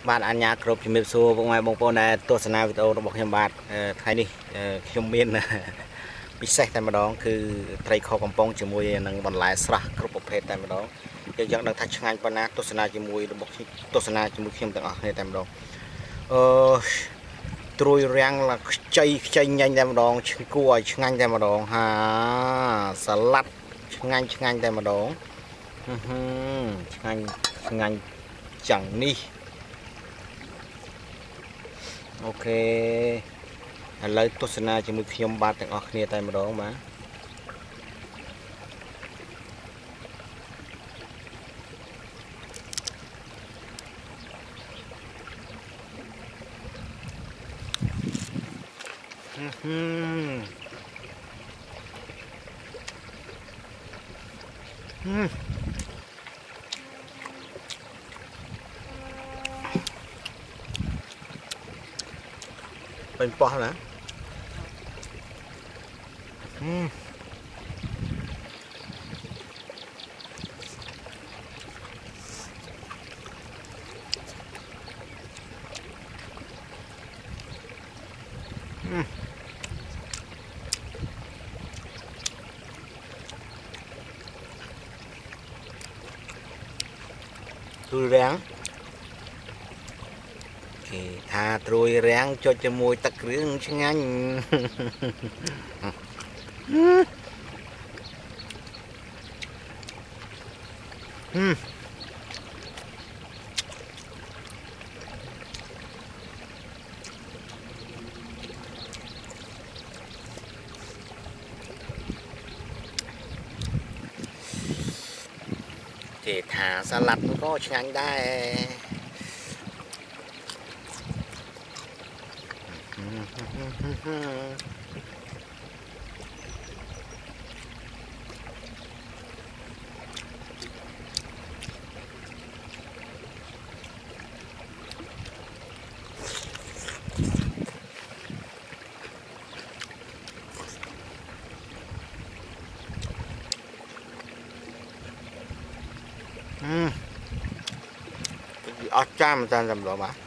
bạn anh nhà cướp chỉ miền xuôi vùng ngoài bông bồn này tôi sẽ nói video nó bọc nhầm bạn thay đi nhung miên bị xe tại mà đóคือthay kho cầm bông chỉ mùi nâng bằng lái sra cướp bọc hết tại mà đó giờ chẳng đang thay chăng anh bạn tôi sẽ nói chỉ mùi bọc tôi sẽ nói chỉ mùi khiêm tặng ở đây tại mà đó trôi rang là chơi nhanh tại mà đó cua nhanh tại mà đó ha salad nhanh tại mà đó nhanh chẳng đi ok lấy tốt sana chỉ một phim ba tặng ở kia tại mà đó màเป็นปอนะดูแรงทาตรุยแรงจนจมูกตะกรึงช่างงั้นทาสลัดมันก็ช่างได้อดจ้ามันจะทำหรอมา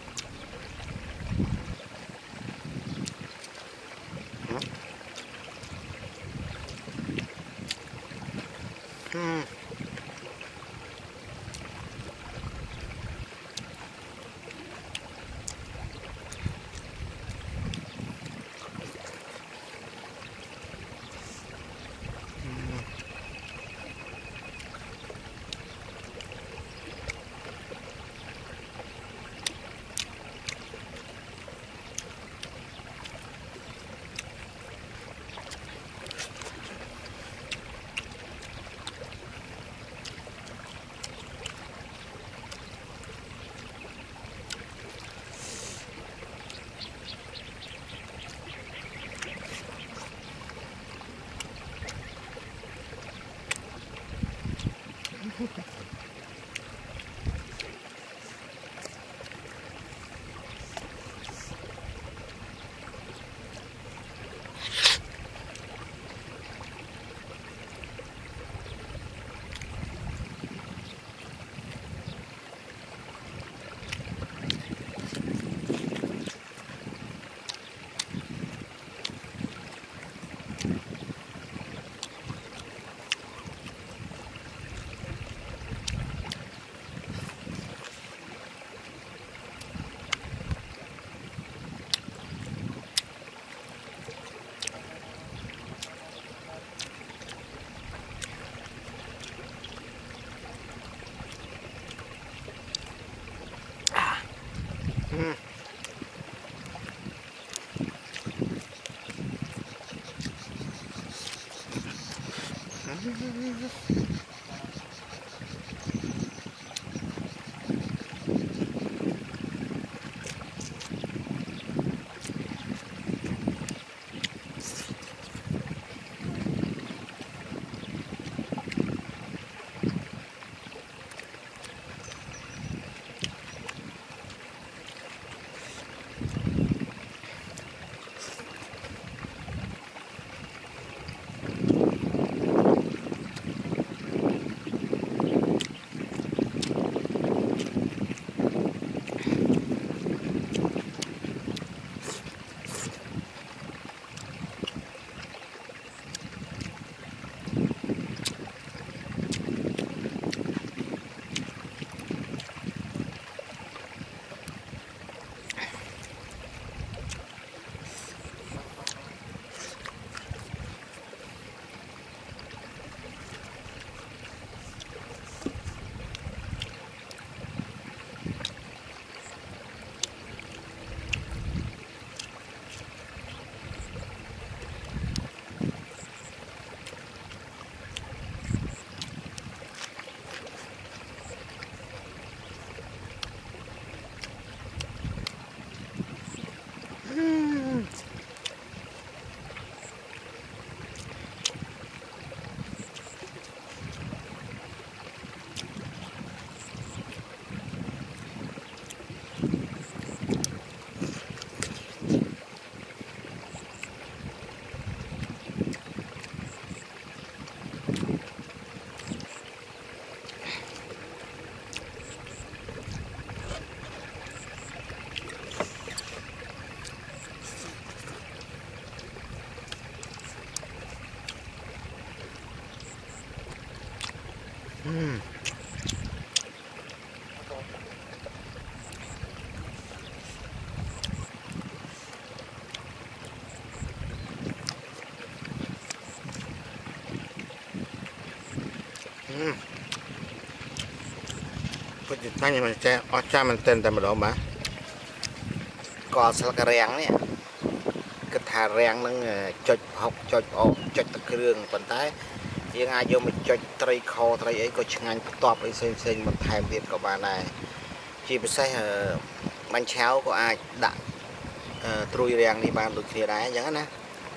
จะตั้งยังไงแจ้ออจ้ามันเต้นแต่มาดองมาก็สลักแรงเนี่ยกระถาแรงนั่งจดหกจดออกจดตะเครื่องปันท้ายยังไงโยมจดไตรคอไตรไอ้ก็ช่างงานตอบไปเซ็งๆมันแทนเดียดกับบ้านได้chỉ phải xây bánh cháo của ai đã trôi rèn đi bàn được kia đá chẳng nè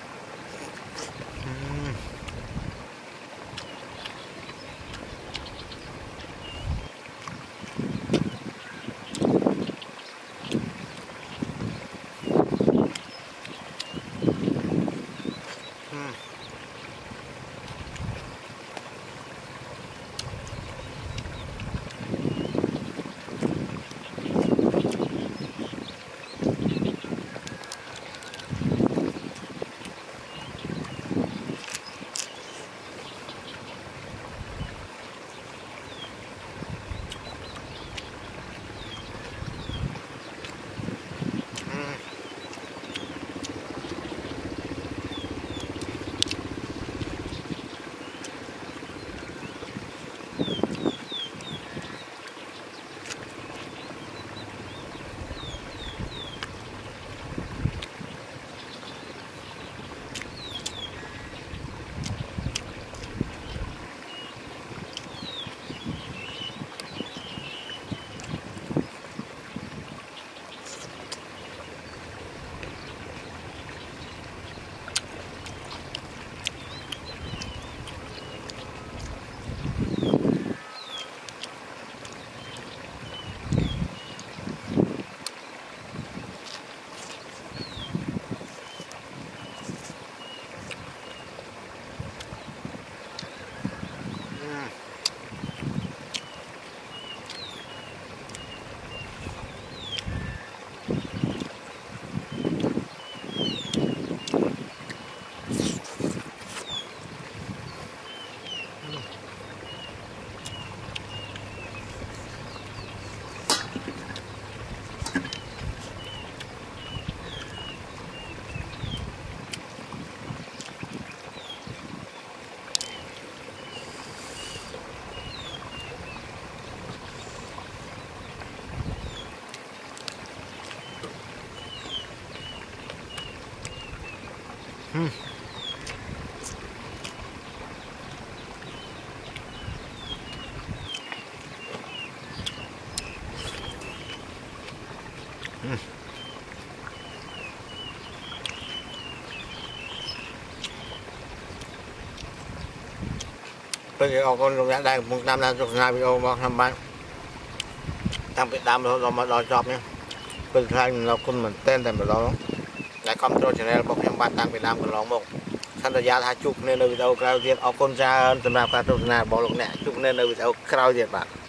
bây giờ con lục đã đây một năm là chục ngày video mà làm bán tăng Việt Nam rồi mà đòi job nhé bây giờเราคนเหมือนเต้นแต่แบบเราและคอมโตรชแนลบอกยังบ้านตั้งViệt Namกันลองบอกท่านระยะทาจุกเนี่ยเราจะเอาคราวเดียวเอาคนจะสำหรับการโฆษณาบอกลงเนี่ยจุกเนี่ยเราจะเอาคราวเดียวแบบ